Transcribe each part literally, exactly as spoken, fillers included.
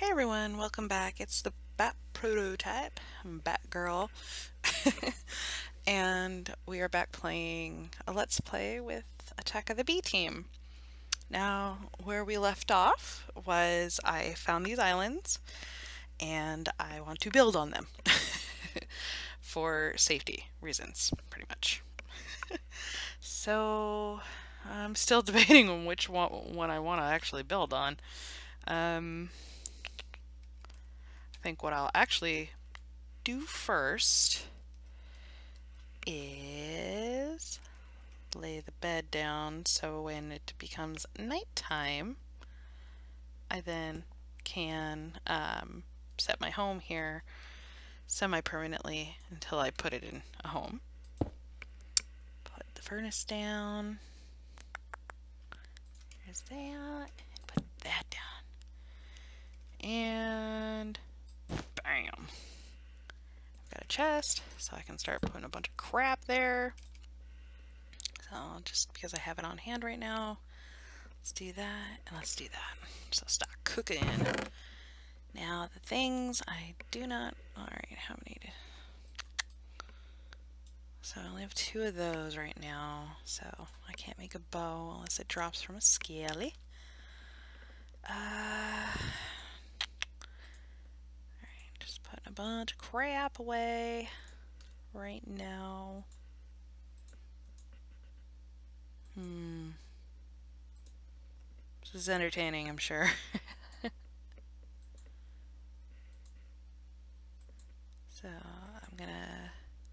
everyone, welcome back. It's the Bat Prototype, I'm Batgirl, and we are back playing a Let's Play with Attack of the B Team. Now, where we left off was I found these islands and I want to build on them for safety reasons, pretty much. So, I'm still debating on which one, one I want to actually build on. Um, I think what I'll actually do first is lay the bed down so when it becomes nighttime, I then can um, set my home here semi-permanently until I put it in a home. Put the furnace down. There's that. Put that down. And bam. I've got a chest, so I can start putting a bunch of crap there. So just because I have it on hand right now, let's do that, and let's do that. So start cooking. Now the things I do not, alright, how many do, so I only have two of those right now, so I can't make a bow unless it drops from a scaly. Uh, alright, just putting a bunch of crap away right now. Hmm. This is entertaining, I'm sure. So I'm gonna,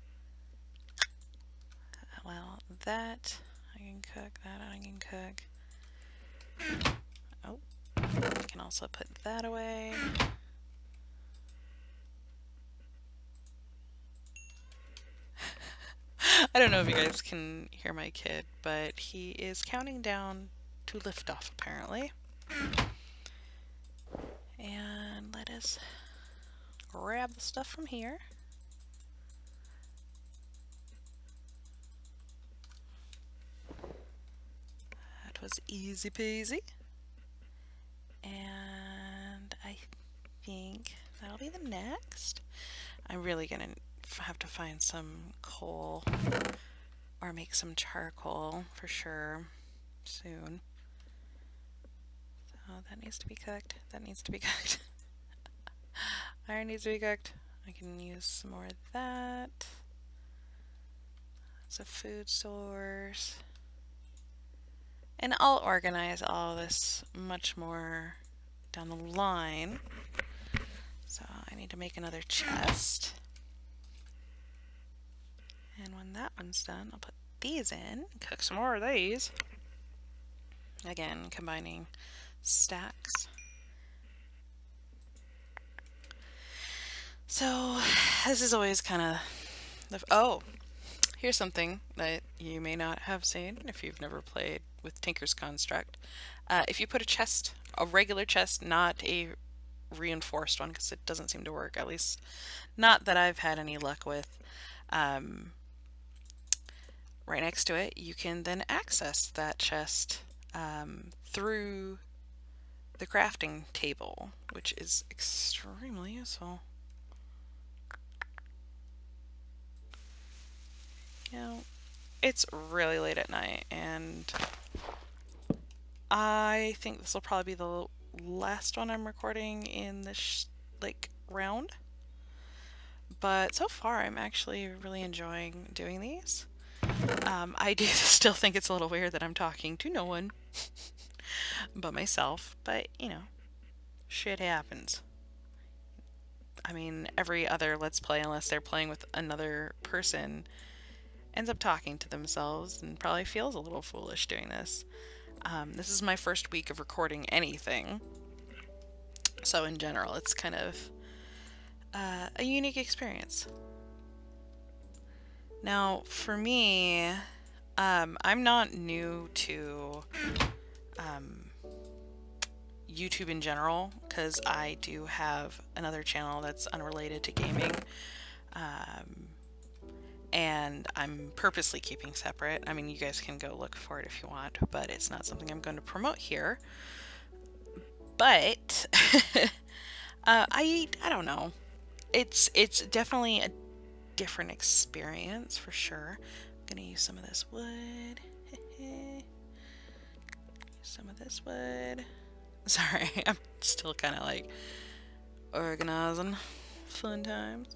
well, that I can cook, that I can cook. Oh, I can also put that away. I don't know if you guys can hear my kid, but he is counting down to liftoff apparently. And let us grab the stuff from here. That was easy peasy. And I think that'll be the next. I'm really gonna have to find some coal or make some charcoal for sure soon. So that needs to be cooked. That needs to be cooked. Iron needs to be cooked. I can use some more of that. It's a food source. And I'll organize all this much more down the line. So I need to make another chest. And when that one's done, I'll put these in, cook some more of these. Again, combining stacks. So this is always kind of, oh, here's something that you may not have seen if you've never played with Tinker's Construct. Uh, if you put a chest, a regular chest, not a reinforced one, because it doesn't seem to work, at least not that I've had any luck with, um, right next to it, you can then access that chest um, through the crafting table, which is extremely useful. You know, it's really late at night, and I think this will probably be the last one I'm recording in this like round. But so far, I'm actually really enjoying doing these. Um, I do still think it's a little weird that I'm talking to no one but myself, but you know, shit happens. I mean, every other Let's Play, unless they're playing with another person, ends up talking to themselves and probably feels a little foolish doing this. Um, this is my first week of recording anything, so in general, it's kind of uh, a unique experience. Now, for me, um, I'm not new to um, YouTube in general, because I do have another channel that's unrelated to gaming, um, and I'm purposely keeping separate. I mean, you guys can go look for it if you want, but it's not something I'm going to promote here. But Uh, I I don't know. It's it's definitely a different experience for sure. I'm gonna use some of this wood. Some of this wood. Sorry, I'm still kind of like organizing. Fun times.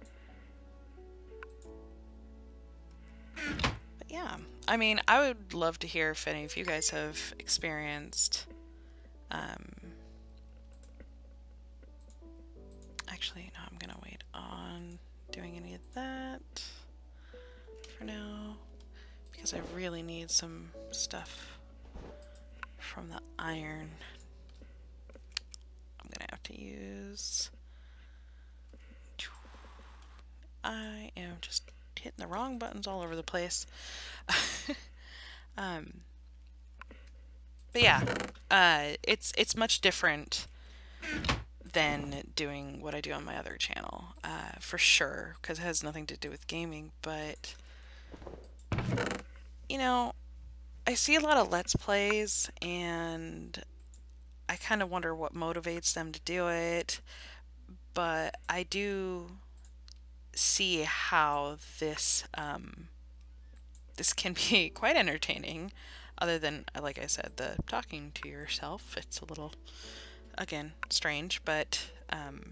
But yeah, I mean, I would love to hear if any of you guys have experienced. Um, actually, no, I'm gonna wait on doing any of that for now because I really need some stuff from the iron. I'm gonna have to use. I am just hitting the wrong buttons all over the place. um, but yeah, uh, it's it's much different than doing what I do on my other channel, uh, for sure, because it has nothing to do with gaming. But you know, I see a lot of Let's Plays, and I kind of wonder what motivates them to do it. But I do see how this um, this can be quite entertaining. Other than, like I said, the talking to yourself, it's a little, again, strange. But um,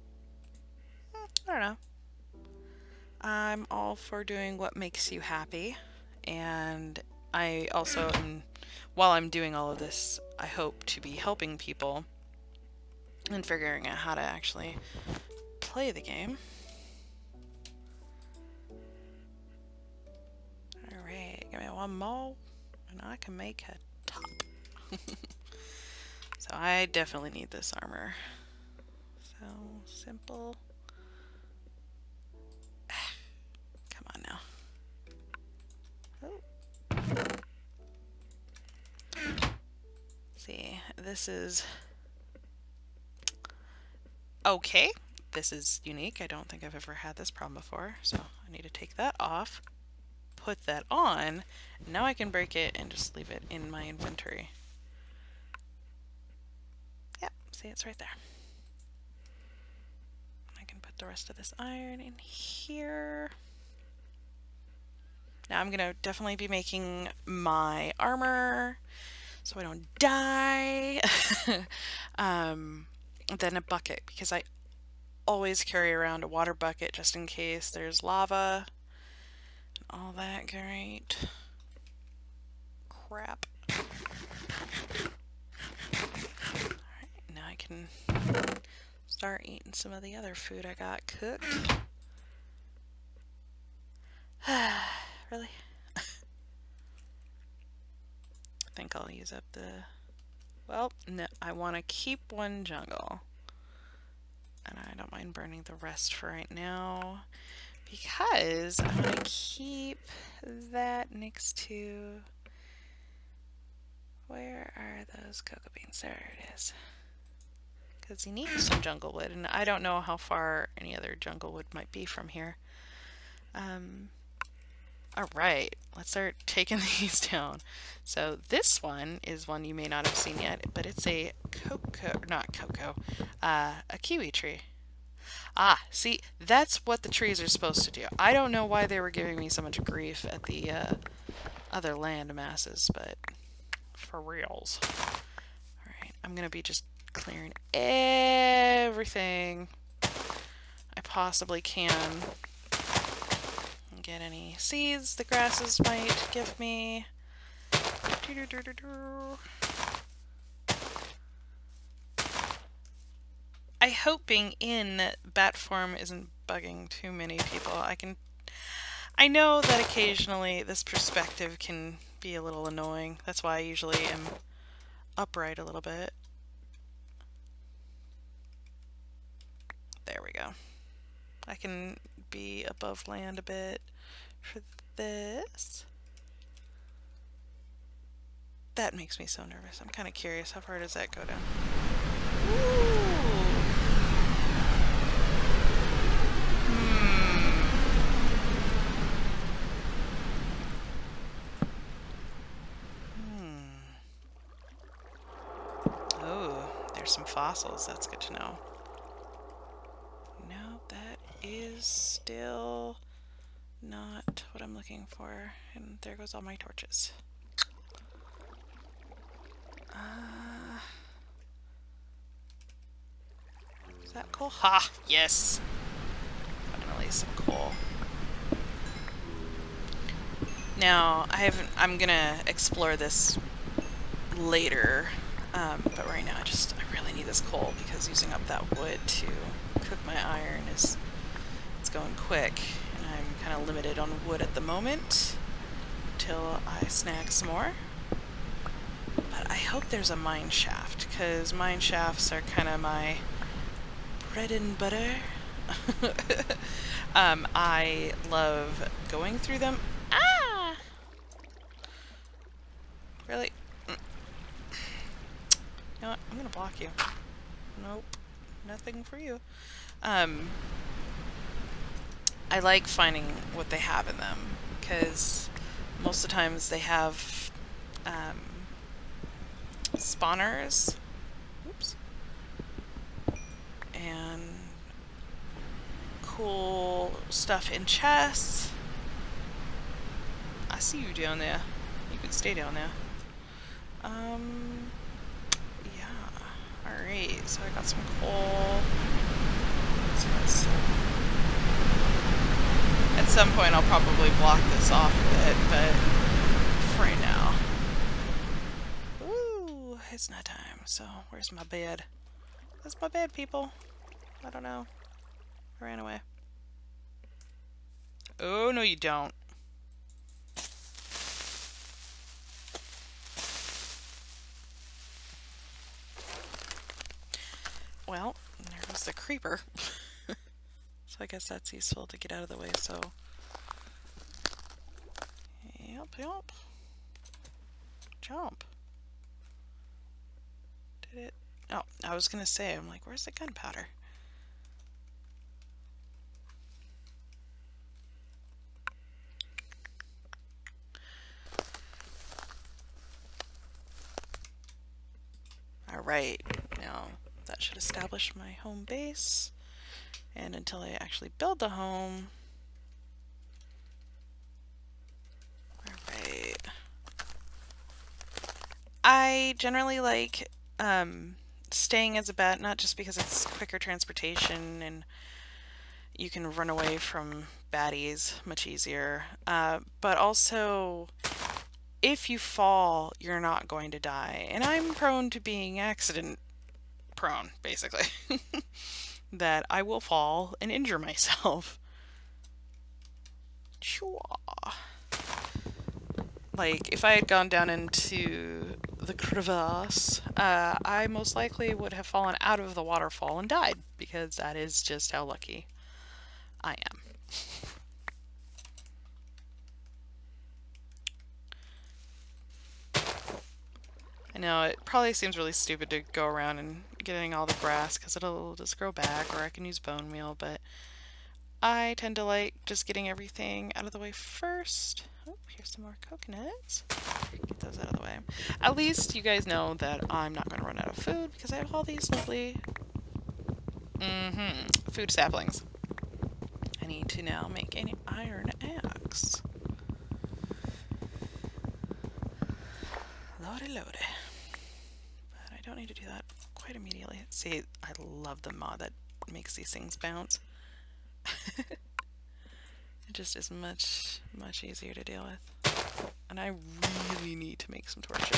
I don't know. I'm all for doing what makes you happy, and I also am, while I'm doing all of this, I hope to be helping people and figuring out how to actually play the game. Alright, give me one more, and I can make a top. So I definitely need this armor. So simple. Come on now. Oh. See, this is okay. This is unique. I don't think I've ever had this problem before, so I need to take that off, put that on. Now I can break it and just leave it in my inventory. Yep, see, it's right there. I can put the rest of this iron in here. Now I'm gonna definitely be making my armor so I don't die. um, then a bucket, because I always carry around a water bucket just in case there's lava and all that great crap. Alright, now I can start eating some of the other food I got cooked. Really? I think I'll use up the... Well, no, I want to keep one jungle. And I don't mind burning the rest for right now, because I'm going to keep that next to... Where are those cocoa beans? There it is. Because you need some jungle wood, and I don't know how far any other jungle wood might be from here. Um, Alright, let's start taking these down. So this one is one you may not have seen yet, but it's a cocoa, not cocoa, uh, a kiwi tree. Ah, see, that's what the trees are supposed to do. I don't know why they were giving me so much grief at the uh, other land masses, but for reals. Alright, I'm gonna be just clearing everything I possibly can. Get any seeds the grasses might give me. Doo -doo -doo -doo -doo. I hope being in bat form isn't bugging too many people. I can I know that occasionally this perspective can be a little annoying. That's why I usually am upright a little bit. There we go. I can be above land a bit for this. That makes me so nervous. I'm kind of curious. How far does that go down? Ooh. Hmm. Hmm. Oh, there's some fossils. That's good to know. is still not what I'm looking for. And there goes all my torches. Uh, is that coal? Ha! Yes! Finally some coal. Now, I haven't, I'm gonna explore this later, um, but right now I just, I really need this coal because using up that wood to cook my iron is, it's going quick, and I'm kind of limited on wood at the moment until I snag some more. But I hope there's a mine shaft, because mine shafts are kind of my bread and butter. um, I love going through them. Ah! Really? Mm. You know what? I'm gonna block you. Nope. Nothing for you. Um, I like finding what they have in them, because most of the times they have um, spawners. Oops. And cool stuff in chests. I see you down there. You can stay down there. Um, yeah. Alright, so I got some coal. At some point I'll probably block this off a bit, but for right now. Ooh, it's not time. So, where's my bed? Where's my bed, people? I don't know. I ran away. Oh, no you don't. Well, there goes the creeper. So I guess that's useful to get out of the way, so... Yep, yep. Jump. Did it... Oh, I was gonna say, I'm like, where's the gunpowder? Alright, now that should establish my home base. And until I actually build the home... Alright. I generally like um, staying as a bat, not just because it's quicker transportation and you can run away from baddies much easier, uh, but also if you fall, you're not going to die. And I'm prone to being accident prone, basically. That I will fall and injure myself. Like, if I had gone down into the crevasse, uh, I most likely would have fallen out of the waterfall and died, because that is just how lucky I am. I know, it probably seems really stupid to go around and getting all the grass, because it'll just grow back, or I can use bone meal, but I tend to like just getting everything out of the way first. Oh, here's some more coconuts. Get those out of the way. At least you guys know that I'm not going to run out of food, because I have all these lovely mm-hmm, food saplings. I need to now make an iron axe. Lordy, lordy. But I don't need to do that quite immediately. See, I love the mod that makes these things bounce. It just is much, much easier to deal with. And I really need to make some torches.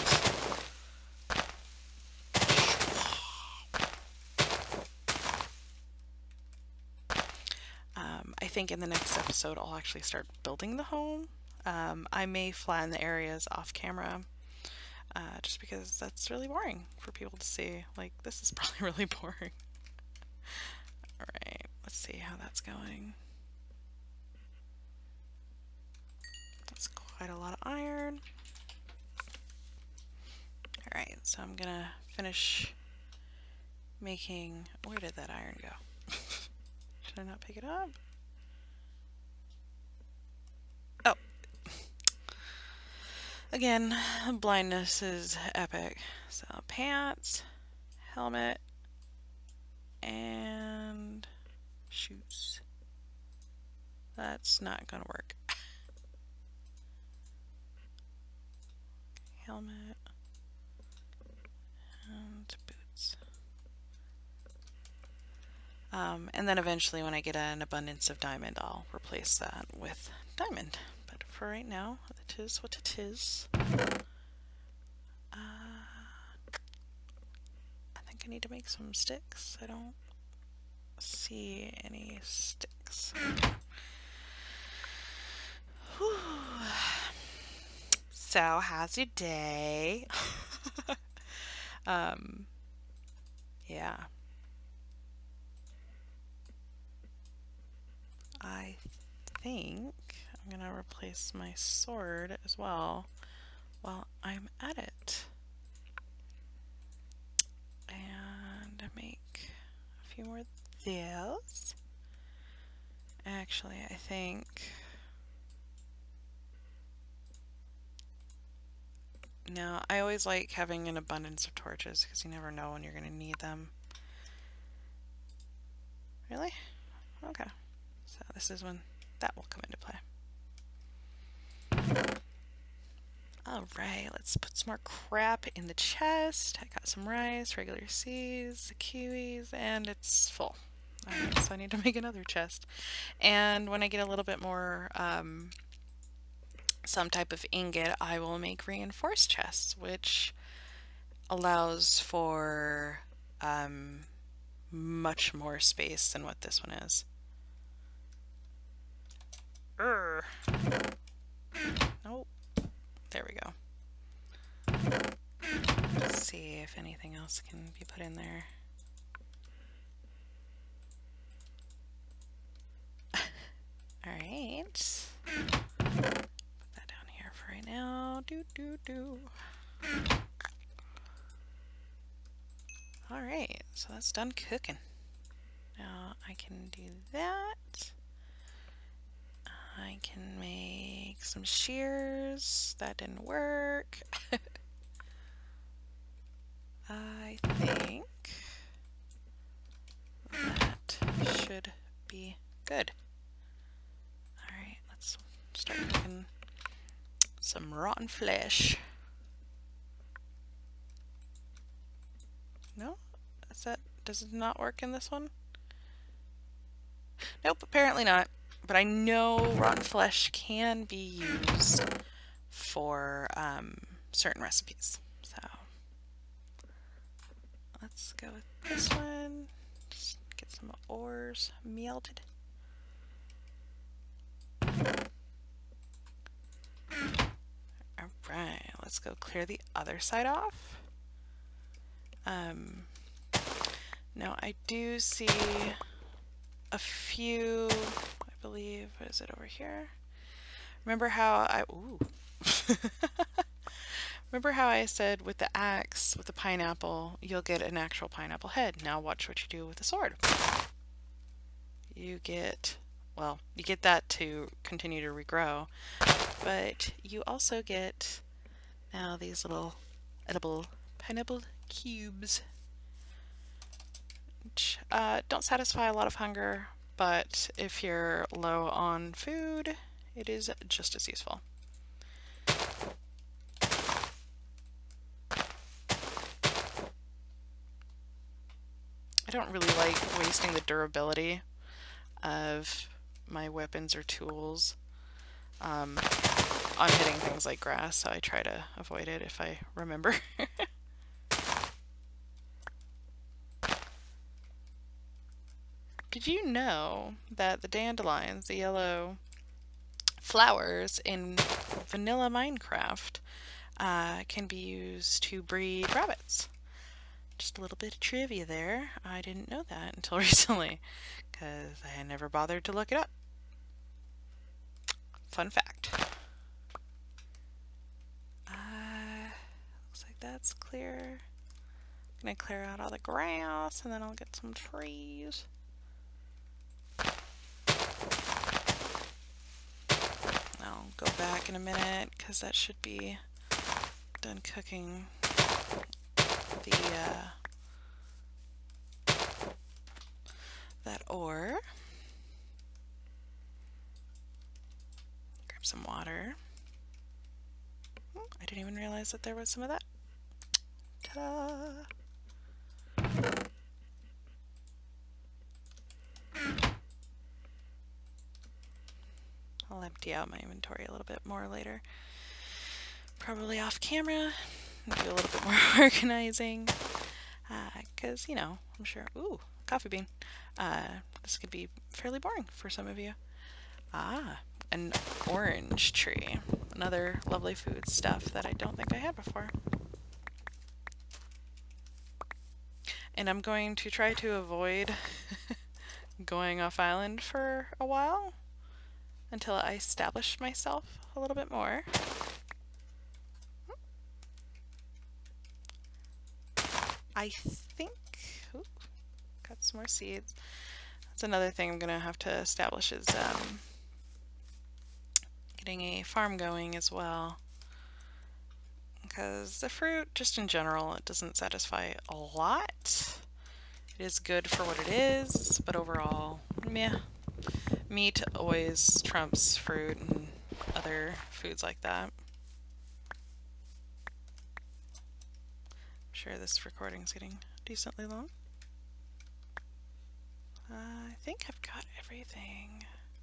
Um, I think in the next episode I'll actually start building the home. Um, I may flatten the areas off camera. Uh, just because that's really boring for people to see. Like, this is probably really boring. Alright, let's see how that's going. That's quite a lot of iron. Alright, so I'm gonna finish making... Where did that iron go? Should I not pick it up? Oh! Again, blindness is epic. So, pants, helmet, and shoes. that's not gonna work. Helmet and boots. Um, and then eventually when I get an abundance of diamond, I'll replace that with diamond. But for right now, it is what it is. Uh, I think I need to make some sticks. I don't see any sticks. Whew. So, how's your day? um, yeah. I think I'm gonna replace my sword as well while I'm at it. And make a few more of those. Actually, I think no, I always like having an abundance of torches because you never know when you're gonna need them. Really? Okay. So this is when that will come into play. Alright, let's put some more crap in the chest. I got some rice, regular seeds, the kiwis, and it's full. Alright, so I need to make another chest. And when I get a little bit more, um, some type of ingot, I will make reinforced chests, which allows for um, much more space than what this one is. Urgh. Nope. There we go. Let's see if anything else can be put in there. Alright. Put that down here for right now. Do, do, do. Alright, so that's done cooking. Now I can do that. I can make some shears. That didn't work. I think that should be good. Alright, let's start cooking some rotten flesh. No? Is that, does it not work in this one? Nope, apparently not. But I know rotten flesh can be used for um, certain recipes. So let's go with this one. Just get some ores melted. Alright, let's go clear the other side off. Um, now I do see a few, I believe, what is it over here? Remember how I, ooh. Remember how I said with the axe, with the pineapple, you'll get an actual pineapple head. Now watch what you do with the sword. You get, well, you get that to continue to regrow, but you also get now these little edible pineapple cubes. Which, uh, don't satisfy a lot of hunger, but if you're low on food, it is just as useful. I don't really like wasting the durability of my weapons or tools um, on hitting things like grass, so I try to avoid it if I remember. Did you know that the dandelions, the yellow flowers in vanilla Minecraft, uh, can be used to breed rabbits? Just a little bit of trivia there. I didn't know that until recently, because I had never bothered to look it up. Fun fact. Uh, looks like that's clear. I'm gonna clear out all the grass, and then I'll get some trees. I'll go back in a minute because that should be done cooking the uh, that ore. some water. I didn't even realize that there was some of that. Ta-da! I'll empty out my inventory a little bit more later. Probably off camera. Do a little bit more organizing. Because, uh, you know, I'm sure... Ooh, coffee bean. Uh, this could be fairly boring for some of you. Ah, an orange tree. Another lovely food stuff that I don't think I had before. And I'm going to try to avoid going off island for a while until I establish myself a little bit more. I think, ooh, got some more seeds. That's another thing I'm gonna have to establish is um, getting a farm going as well. Because the fruit, just in general, it doesn't satisfy a lot. It is good for what it is, but overall, meh. Meat always trumps fruit and other foods like that. I'm sure this recording's getting decently long. Uh, I think I've got everything.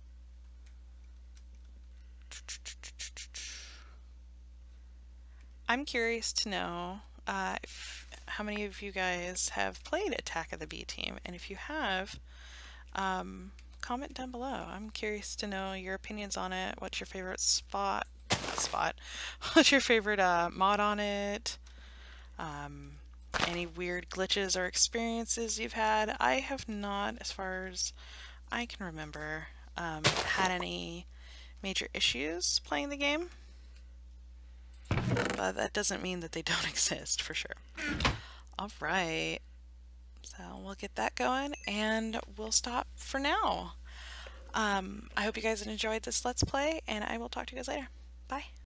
I'm curious to know uh, if, how many of you guys have played Attack of the B Team, and if you have, um, comment down below. I'm curious to know your opinions on it. What's your favorite spot? Not spot. What's your favorite uh, mod on it? Um, any weird glitches or experiences you've had? I have not, as far as I can remember, um, had any major issues playing the game. But that doesn't mean that they don't exist, for sure. Alright, so we'll get that going, and we'll stop for now. Um, I hope you guys enjoyed this Let's Play, and I will talk to you guys later. Bye!